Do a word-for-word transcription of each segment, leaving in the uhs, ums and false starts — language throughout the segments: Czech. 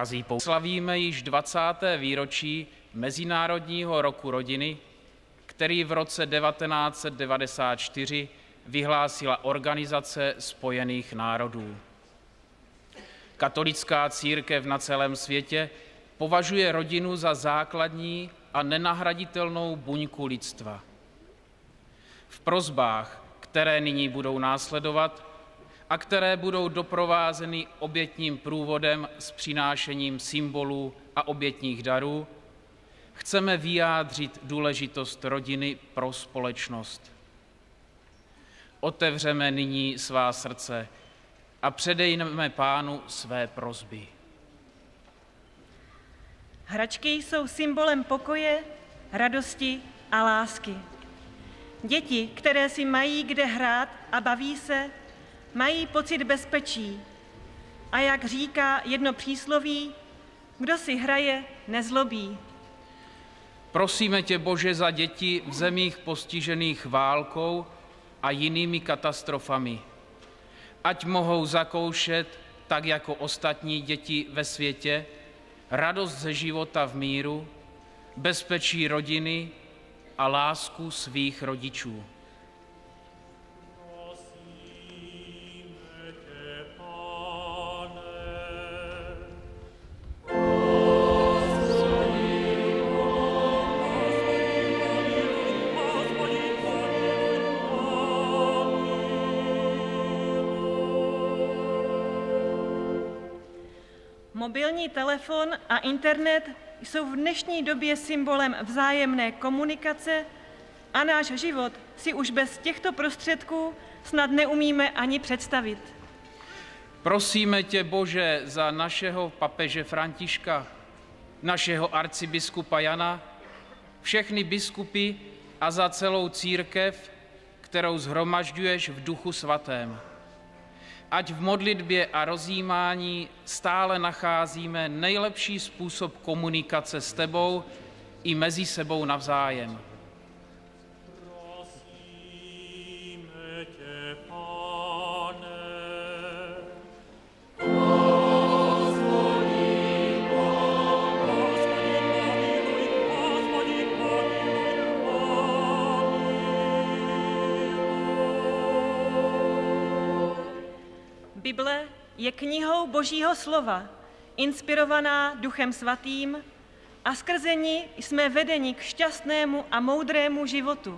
Drazí pou... Slavíme již dvacáté výročí Mezinárodního roku rodiny, který v roce devatenáct set devadesát čtyři vyhlásila Organizace spojených národů. Katolická církev na celém světě považuje rodinu za základní a nenahraditelnou buňku lidstva. V prosbách, které nyní budou následovat a které budou doprovázeny obětním průvodem s přinášením symbolů a obětních darů, chceme vyjádřit důležitost rodiny pro společnost. Otevřeme nyní svá srdce a předejme Pánu své prosby. Hračky jsou symbolem pokoje, radosti a lásky. Děti, které si mají kde hrát a baví se, mají pocit bezpečí. A jak říká jedno přísloví, kdo si hraje, nezlobí. Prosíme tě, Bože, za děti v zemích postižených válkou a jinými katastrofami. Ať mohou zakoušet, tak jako ostatní děti ve světě, radost ze života v míru, bezpečí rodiny a lásku svých rodičů. Mobilní telefon a internet jsou v dnešní době symbolem vzájemné komunikace a náš život si už bez těchto prostředků snad neumíme ani představit. Prosíme tě, Bože, za našeho papeže Františka, našeho arcibiskupa Jana, všechny biskupy a za celou církev, kterou shromažďuješ v Duchu Svatém. Ať v modlitbě a rozjímání stále nacházíme nejlepší způsob komunikace s tebou i mezi sebou navzájem. Prosíme tě, Pane. Bible je knihou Božího slova, inspirovaná Duchem Svatým a skrze ní jsme vedeni k šťastnému a moudrému životu.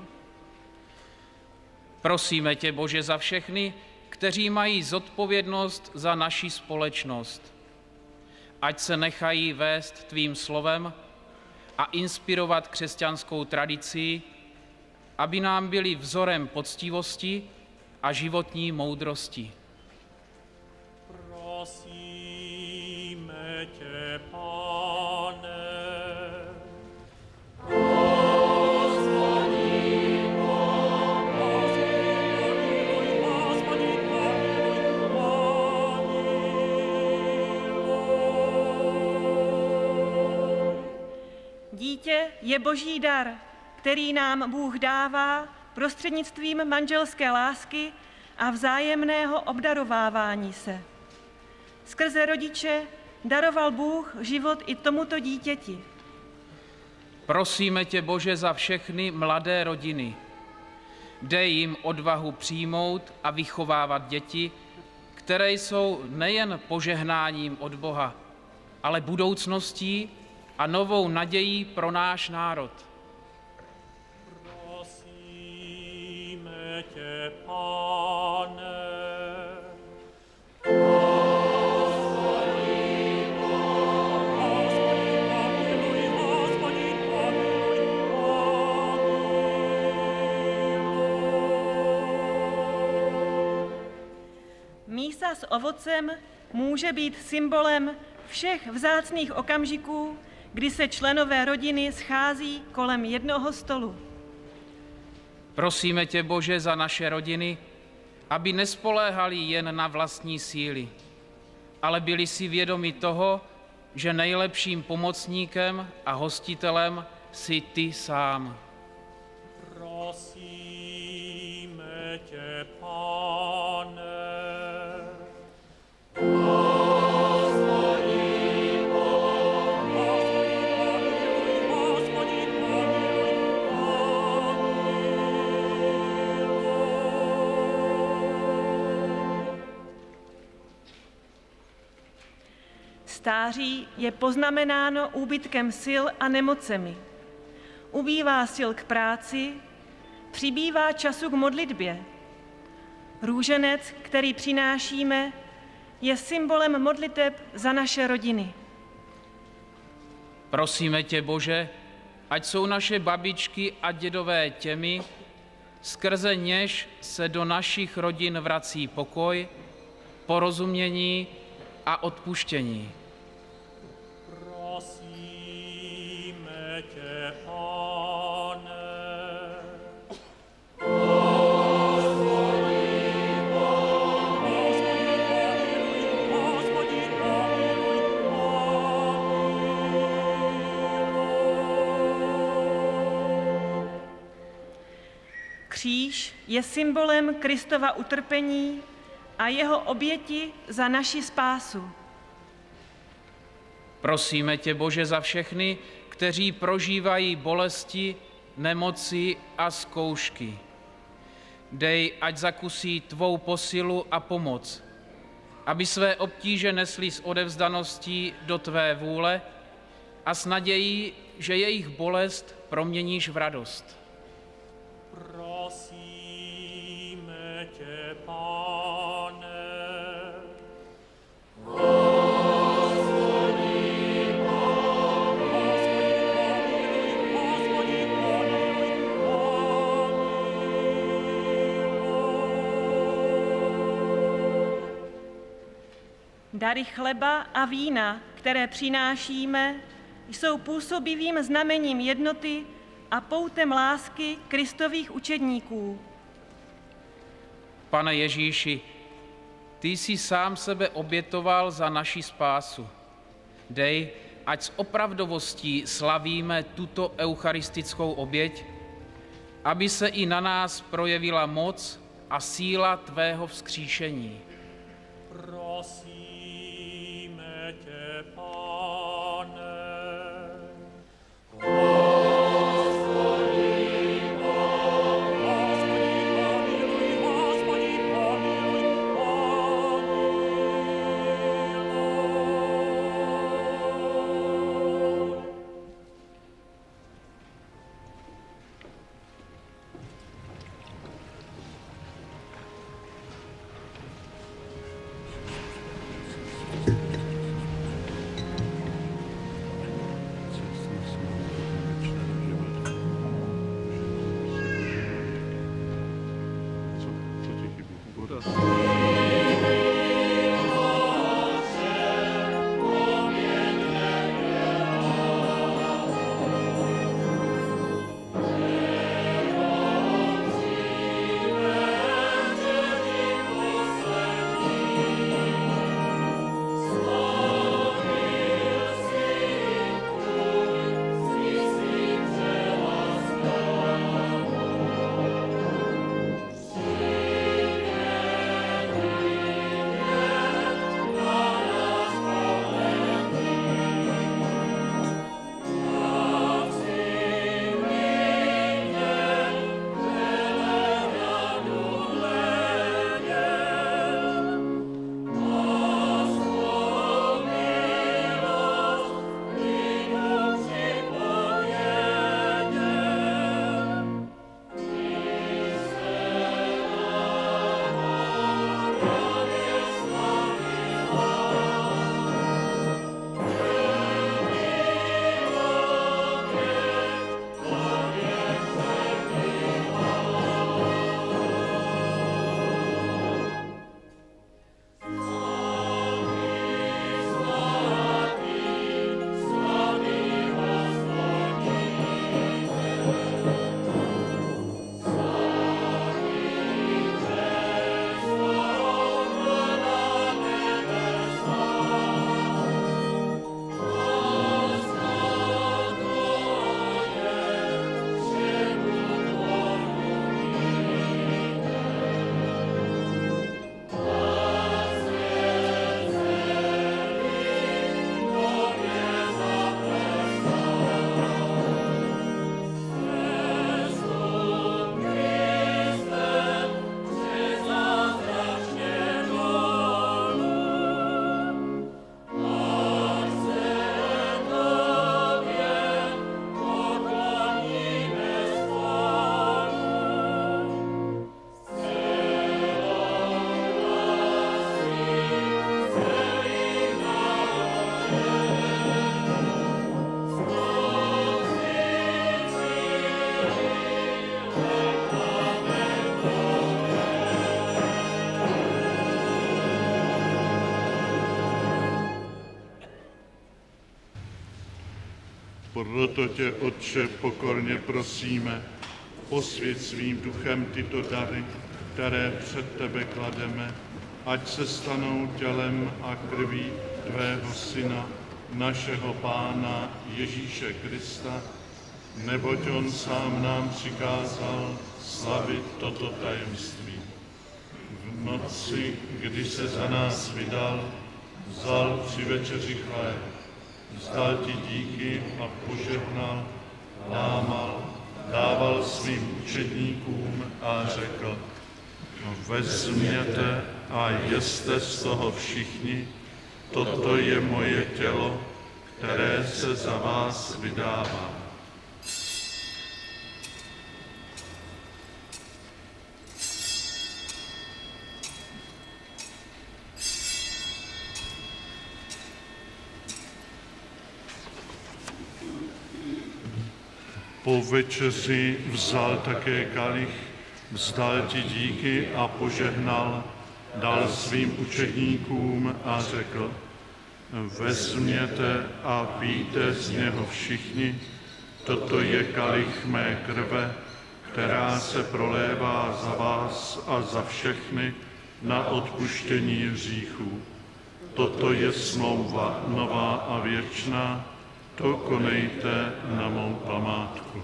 Prosíme tě, Bože, za všechny, kteří mají zodpovědnost za naši společnost. Ať se nechají vést tvým slovem a inspirovat křesťanskou tradicí, aby nám byli vzorem poctivosti a životní moudrosti. Prosíme tě, Pane. Dítě je Boží dar, který nám Bůh dává prostřednictvím manželské lásky a vzájemného obdarovávání se. Skrze rodiče daroval Bůh život i tomuto dítěti. Prosíme tě, Bože, za všechny mladé rodiny. Dej jim odvahu přijmout a vychovávat děti, které jsou nejen požehnáním od Boha, ale budoucností a novou nadějí pro náš národ. Prosíme tě, Pane. Mísa s ovocem může být symbolem všech vzácných okamžiků, kdy se členové rodiny schází kolem jednoho stolu. Prosíme tě, Bože, za naše rodiny, aby nespoléhali jen na vlastní síly, ale byli si vědomi toho, že nejlepším pomocníkem a hostitelem jsi ty sám. Prosíme tě, Pane. Hospodin, Stáří je poznamenáno úbytkem sil a nemocemi. Ubývá sil k práci, přibývá času k modlitbě. Růženec, který přinášíme, je symbolem modliteb za naše rodiny. Prosíme tě, Bože, ať jsou naše babičky a dědové těmi, skrze něž se do našich rodin vrací pokoj, porozumění a odpuštění. Prosíme tě, Pane. Kříž je symbolem Kristova utrpení a jeho oběti za naši spásu. Prosíme tě, Bože, za všechny, kteří prožívají bolesti, nemoci a zkoušky. Dej, ať zakusí tvou posilu a pomoc, aby své obtíže nesli s odevzdaností do tvé vůle a s nadějí, že jejich bolest proměníš v radost. Prosíme tě, Pane. Dary chleba a vína, které přinášíme, jsou působivým znamením jednoty a poutem lásky Kristových učedníků. Pane Ježíši, ty jsi sám sebe obětoval za naši spásu. Dej, ať s opravdovostí slavíme tuto eucharistickou oběť, aby se i na nás projevila moc a síla tvého vzkříšení. Prosíme tě, Pane. Proto tě, Otče, pokorně prosíme, posvěť svým duchem tyto dary, které před tebe klademe, ať se stanou tělem a krví tvého Syna, našeho Pána Ježíše Krista, neboť on sám nám přikázal slavit toto tajemství. V noci, kdy se za nás vydal, vzal při večeři chléb, vzdal ti díky a požehnal, lámal, dával svým učedníkům a řekl: vezměte a jeste z toho všichni, toto je moje tělo, které se za vás vydává. Po večeři vzal také kalich, vzdal ti díky a požehnal, dal svým učedníkům a řekl: vezměte a pijte z něho všichni, toto je kalich mé krve, která se prolévá za vás a za všechny na odpuštění hříchů. Toto je smlouva nová a věčná, to konejte na mou památku.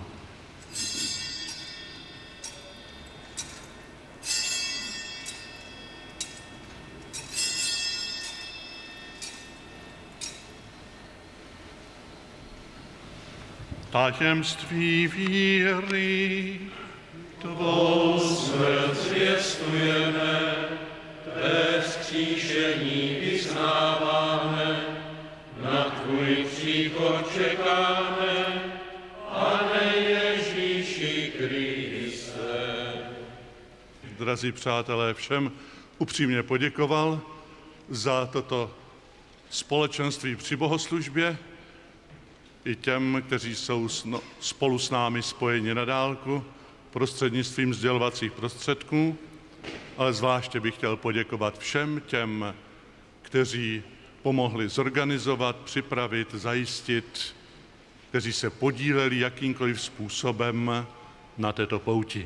Tajemství víry, tvou smrt zvěstujeme, tvé vzkříšení vyznáváme, na tvůj příchod čekáme, Pane Ježíši Kriste. Drazí přátelé, všem upřímně poděkoval za toto společenství při bohoslužbě, i těm, kteří jsou spolu s námi spojeni na dálku prostřednictvím sdělovacích prostředků, ale zvláště bych chtěl poděkovat všem těm, kteří pomohli zorganizovat, připravit, zajistit, kteří se podíleli jakýmkoliv způsobem na této pouti.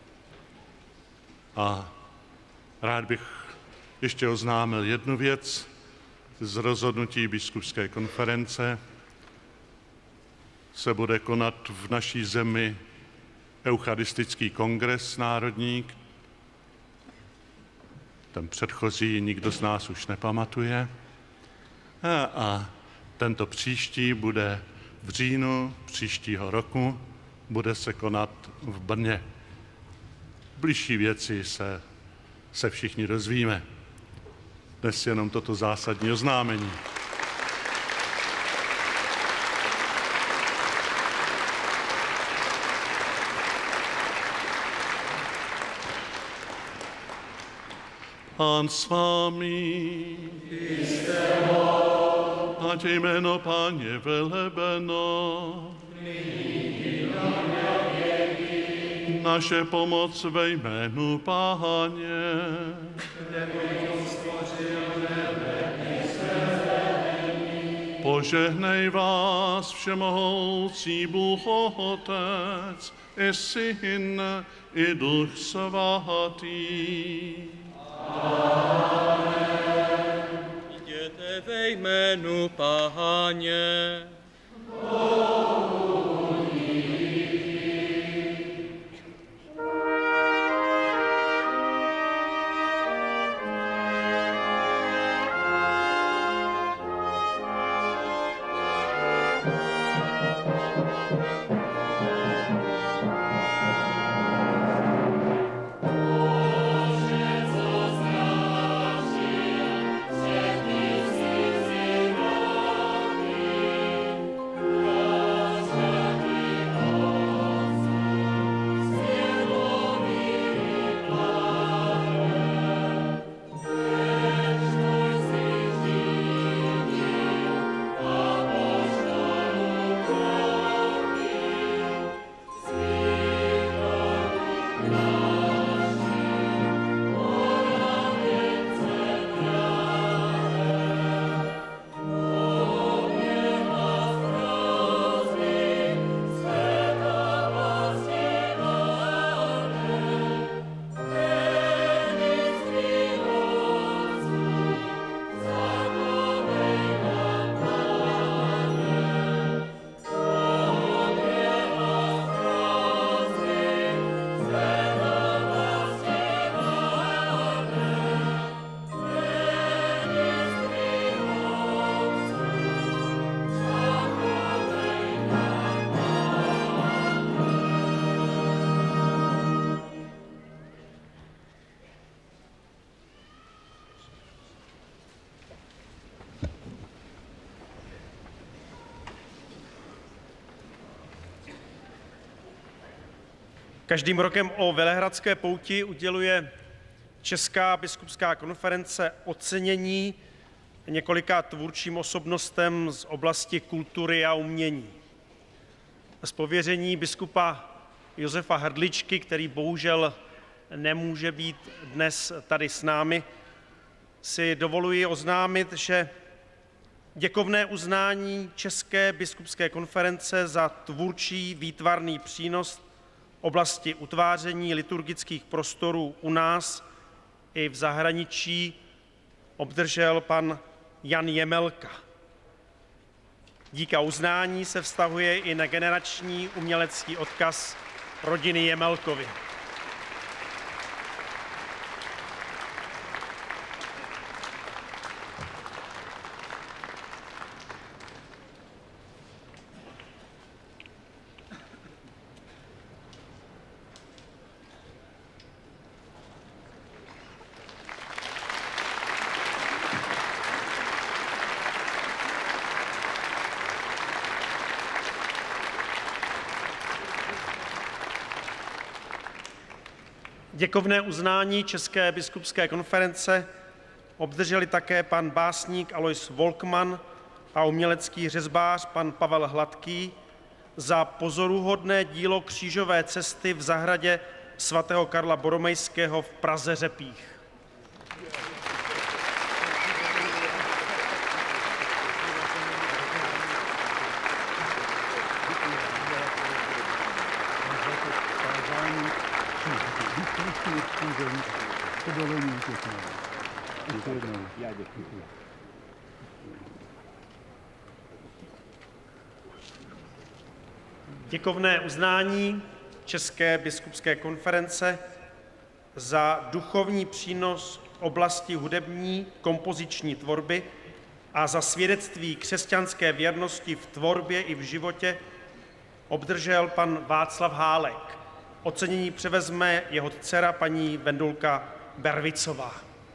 A rád bych ještě oznámil jednu věc z rozhodnutí biskupské konference. Se bude konat v naší zemi eucharistický kongres národní. Ten předchozí nikdo z nás už nepamatuje. A, a tento příští bude v říjnu příštího roku, bude se konat v Brně. Bližší věci se, se všichni dozvíme. Dnes jenom toto zásadní oznámení. Pán s vámi. Ať je jméno Páně velebeno. Naše pomoc ve jménu Páně. Požehnej vás všemohoucí Bůh Otec i Syn i Duch Svatý. Jděte ve jménu Páně. Každým rokem o Velehradské pouti uděluje Česká biskupská konference ocenění několika tvůrčím osobnostem z oblasti kultury a umění. Z pověření biskupa Josefa Hrdličky, který bohužel nemůže být dnes tady s námi, si dovoluji oznámit, že děkovné uznání České biskupské konference za tvůrčí výtvarný přínos v oblasti utváření liturgických prostorů u nás i v zahraničí obdržel pan Jan Jemelka. Dík a uznání se vztahuje i na generační umělecký odkaz rodiny Jemelkovy. Děkovné uznání České biskupské konference obdrželi také pan básník Alois Volkmann a umělecký řezbář pan Pavel Hladký za pozoruhodné dílo křížové cesty v zahradě svatého Karla Boromejského v Praze Řepích. Děkovné uznání České biskupské konference za duchovní přínos v oblasti hudební kompoziční tvorby a za svědectví křesťanské věrnosti v tvorbě i v životě obdržel pan Václav Hálek. Ocenění převezme jeho dcera paní Vendulka Bervicová.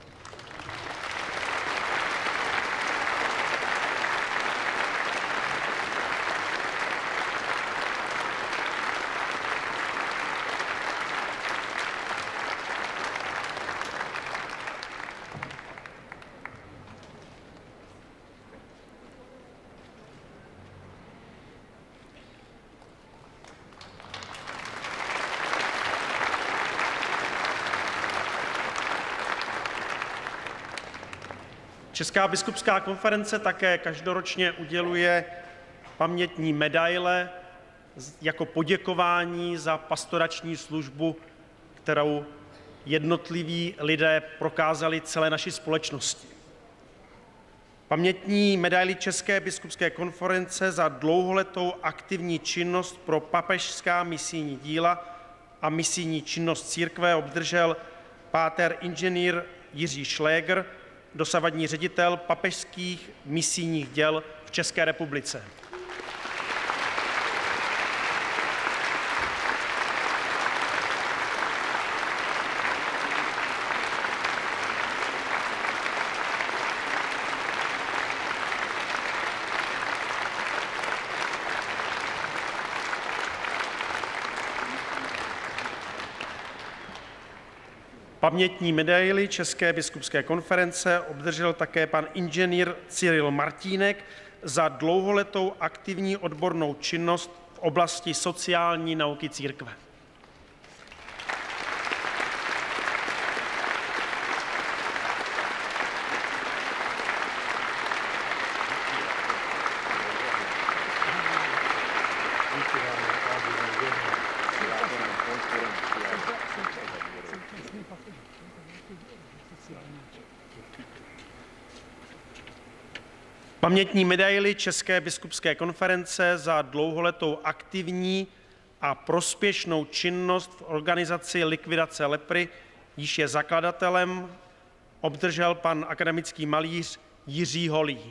Česká biskupská konference také každoročně uděluje pamětní medaile jako poděkování za pastorační službu, kterou jednotliví lidé prokázali celé naší společnosti. Pamětní medaili České biskupské konference za dlouholetou aktivní činnost pro papežská misijní díla a misijní činnost církve obdržel páter inženýr Jiří Šlégr, dosavadní ředitel papežských misijních děl v České republice. Pamětní medaili České biskupské konference obdržel také pan inženýr Cyril Martínek za dlouholetou aktivní odbornou činnost v oblasti sociální nauky církve. Pamětní medaili České biskupské konference za dlouholetou aktivní a prospěšnou činnost v organizaci likvidace lepry, jíž je zakladatelem, obdržel pan akademický malíř Jiří Holý.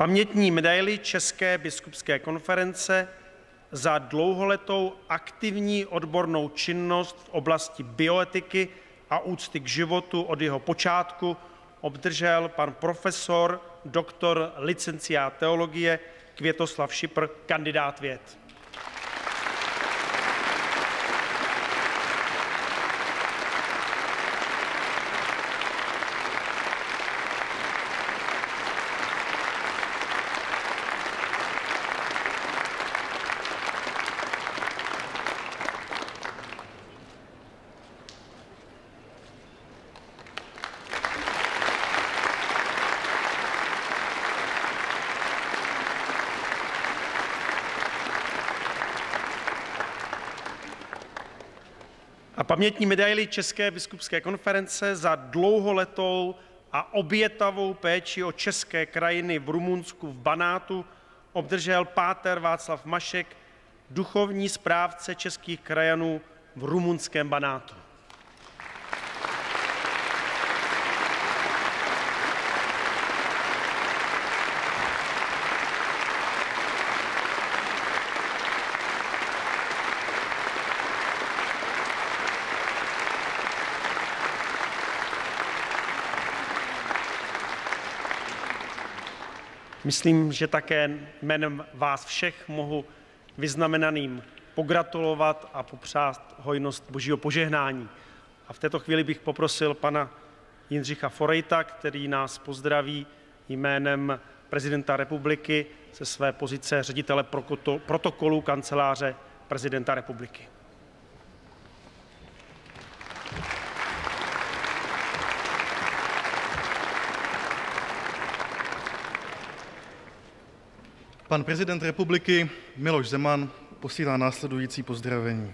Pamětní medaili České biskupské konference za dlouholetou aktivní odbornou činnost v oblasti bioetiky a úcty k životu od jeho počátku obdržel pan profesor, doktor, licenciát teologie Květoslav Šipr, kandidát věd. A pamětní medaili České biskupské konference za dlouholetou a obětavou péči o české krajiny v Rumunsku v Banátu obdržel páter Václav Mašek, duchovní správce českých krajanů v rumunském Banátu. Myslím, že také jménem vás všech mohu vyznamenaným pogratulovat a popřát hojnost božího požehnání. A v této chvíli bych poprosil pana Jindřicha Forejta, který nás pozdraví jménem prezidenta republiky ze své pozice ředitele protokolu kanceláře prezidenta republiky. Pan prezident republiky Miloš Zeman posílá následující pozdravení.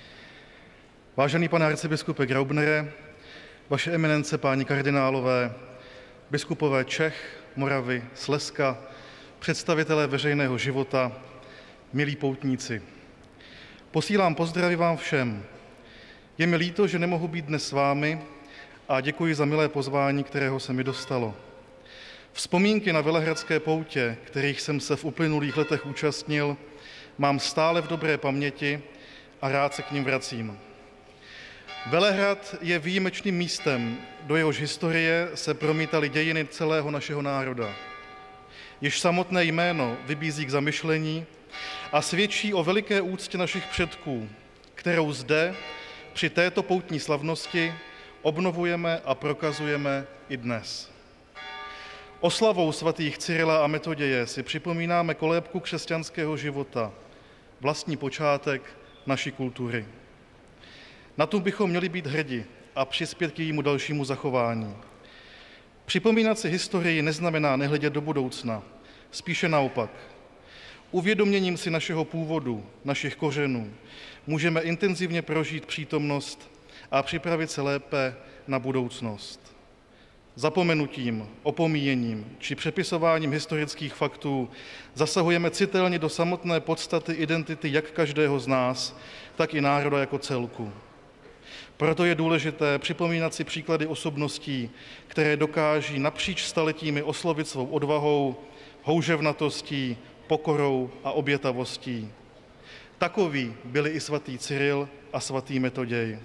Vážený pane arcibiskupe Graubnere, vaše eminence, páni kardinálové, biskupové Čech, Moravy, Slezska, představitelé veřejného života, milí poutníci. Posílám pozdravy vám všem. Je mi líto, že nemohu být dnes s vámi a děkuji za milé pozvání, kterého se mi dostalo. Vzpomínky na velehradské poutě, kterých jsem se v uplynulých letech účastnil, mám stále v dobré paměti a rád se k nim vracím. Velehrad je výjimečným místem, do jehož historie se promítaly dějiny celého našeho národa. Již samotné jméno vybízí k zamyšlení a svědčí o veliké úctě našich předků, kterou zde při této poutní slavnosti obnovujeme a prokazujeme i dnes. Oslavou svatých Cyrila a Metoděje si připomínáme kolébku křesťanského života, vlastní počátek naší kultury. Na tu bychom měli být hrdi a přispět k jejímu dalšímu zachování. Připomínat si historii neznamená nehledět do budoucna, spíše naopak. Uvědoměním si našeho původu, našich kořenů, můžeme intenzivně prožít přítomnost a připravit se lépe na budoucnost. Zapomenutím, opomíjením či přepisováním historických faktů zasahujeme citelně do samotné podstaty identity jak každého z nás, tak i národa jako celku. Proto je důležité připomínat si příklady osobností, které dokáží napříč staletími oslovit svou odvahou, houževnatostí, pokorou a obětavostí. Takoví byli i svatý Cyril a svatý Metoděj.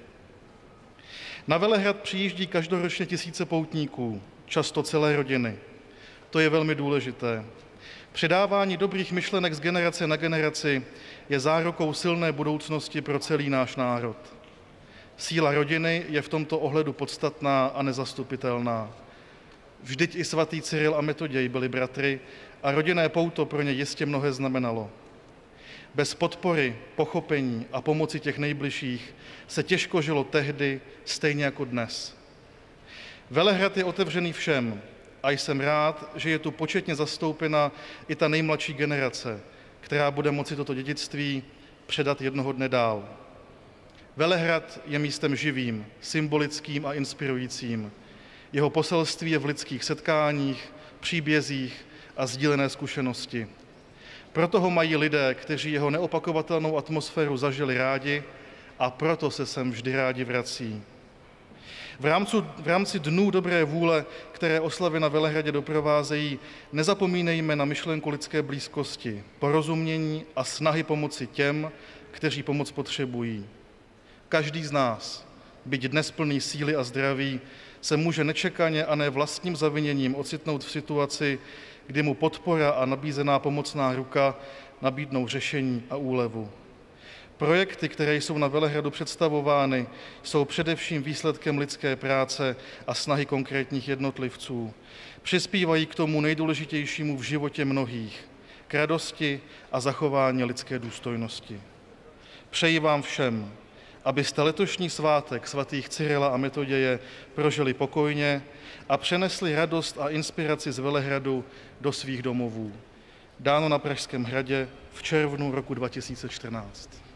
Na Velehrad přijíždí každoročně tisíce poutníků, často celé rodiny. To je velmi důležité. Předávání dobrých myšlenek z generace na generaci je zárukou silné budoucnosti pro celý náš národ. Síla rodiny je v tomto ohledu podstatná a nezastupitelná. Vždyť i svatý Cyril a Metoděj byli bratry a rodinné pouto pro ně jistě mnohé znamenalo. Bez podpory, pochopení a pomoci těch nejbližších se těžko žilo tehdy, stejně jako dnes. Velehrad je otevřený všem a jsem rád, že je tu početně zastoupena i ta nejmladší generace, která bude moci toto dědictví předat jednoho dne dál. Velehrad je místem živým, symbolickým a inspirujícím. Jeho poselství je v lidských setkáních, příbězích a sdílené zkušenosti. Proto ho mají lidé, kteří jeho neopakovatelnou atmosféru zažili rádi a proto se sem vždy rádi vrací. V rámci, v rámci dnů dobré vůle, které oslavy na Velehradě doprovázejí, nezapomínejme na myšlenku lidské blízkosti, porozumění a snahy pomoci těm, kteří pomoc potřebují. Každý z nás, byť dnes plný síly a zdraví, se může nečekaně a ne vlastním zaviněním ocitnout v situaci, kdy mu podpora a nabízená pomocná ruka nabídnou řešení a úlevu. Projekty, které jsou na Velehradu představovány, jsou především výsledkem lidské práce a snahy konkrétních jednotlivců. Přispívají k tomu nejdůležitějšímu v životě mnohých, k radosti a zachování lidské důstojnosti. Přeji vám všem, abyste letošní svátek svatých Cyrila a Metoděje prožili pokojně a přenesli radost a inspiraci z Velehradu do svých domovů. Dáno na Pražském hradě v červnu roku dva tisíce čtrnáct.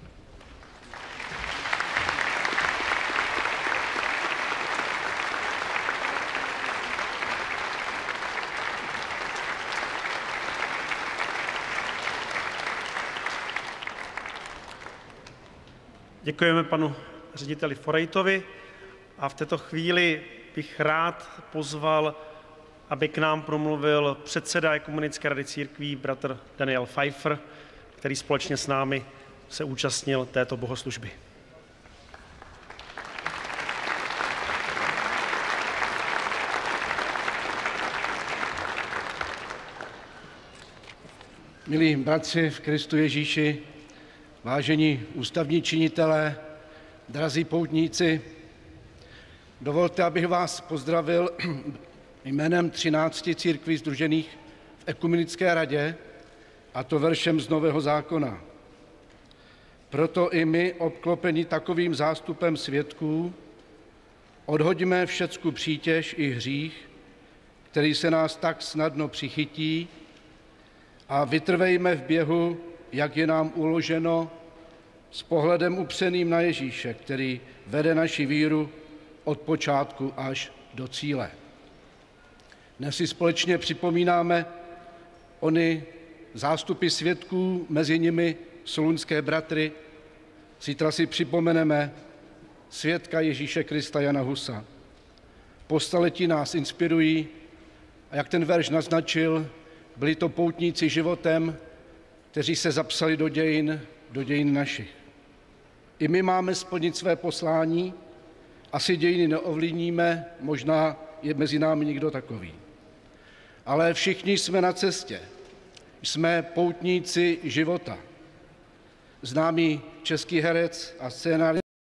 Děkujeme panu řediteli Forejtovi a v této chvíli bych rád pozval, aby k nám promluvil předseda Ekumenické rady církví bratr Daniel Pfeiffer, který společně s námi se účastnil této bohoslužby. Milí bratři v Kristu Ježíši, vážení ústavní činitelé, drazí poutníci, dovolte, abych vás pozdravil jménem třinácti církví sdružených v Ekumenické radě, a to veršem z Nového zákona. Proto i my, obklopeni takovým zástupem svědků, odhoďme všecku přítěž i hřích, který se nás tak snadno přichytí, a vytrvejme v běhu, jak je nám uloženo, s pohledem upřeným na Ježíše, který vede naši víru od počátku až do cíle. Dnes si společně připomínáme ony zástupy svědků, mezi nimi solunské bratry. Zítra si připomeneme svědka Ježíše Krista Jana Husa. Po staletí nás inspirují a jak ten verš naznačil, byli to poutníci životem, kteří se zapsali do dějin, do dějin našich. I my máme splnit své poslání, asi dějiny neovlivníme, možná je mezi námi někdo takový. Ale všichni jsme na cestě, jsme poutníci života. Známý český herec a scénárista